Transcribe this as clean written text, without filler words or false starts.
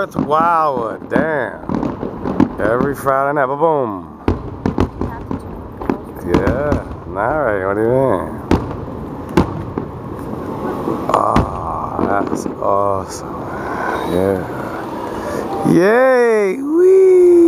What? Wow, damn. Every Friday night, boom. Yeah, alright, what do you mean? Oh, that's awesome. Yeah. Yay! Wee!